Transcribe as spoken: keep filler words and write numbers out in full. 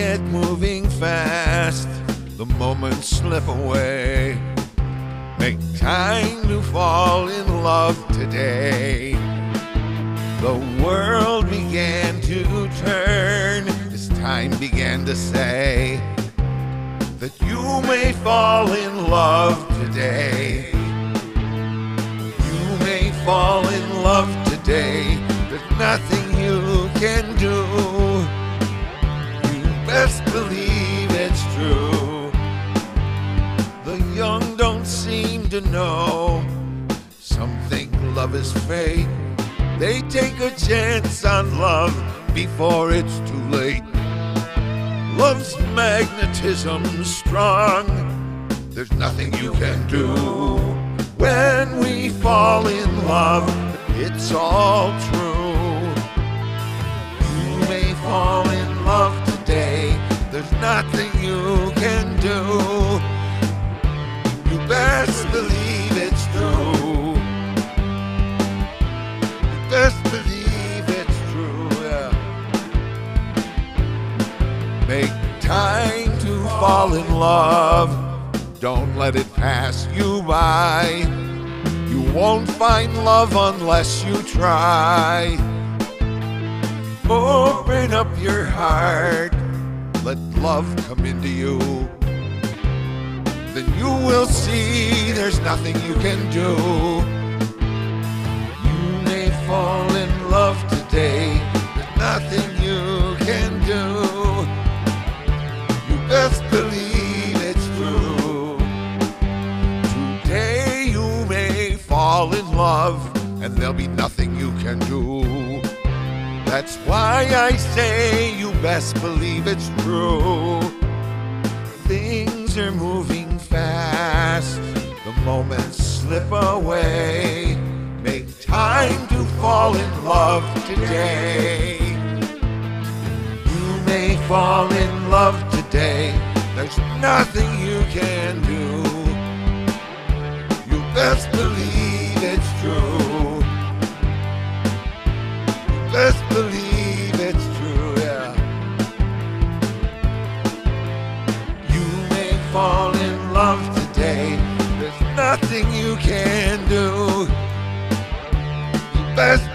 get moving fast, the moments slip away. Make time to fall in love today. The world began to turn as time began to say that you may fall in love today. You may fall in love today. There's nothing you can do. You best believe it's true. The young don't seem to know. Some think love is fate. They take a chance on love before it's too late. Love's magnetism's strong. There's nothing you can do. When we fall in love, it's all true. You may fall in love today. There's nothing you can do. You best believe it's true. You best believe it's true, yeah. Make time to fall in love. Don't let it pass you by. You won't find love unless you try. Open up your heart. Let love come into you. Then you will see there's nothing you can do. You may fall in love today. There's nothing you can do. You best believe it's true. Today you may fall in love, and there'll be nothing you can do. That's why I say you best believe it's true. Things are moving fast. The moments slip away. Make time to fall in love today. You may fall in love today. There's nothing you can do. You best believe it's true. You best believe it's true, yeah. You may fall in love today. There's nothing you can do. You best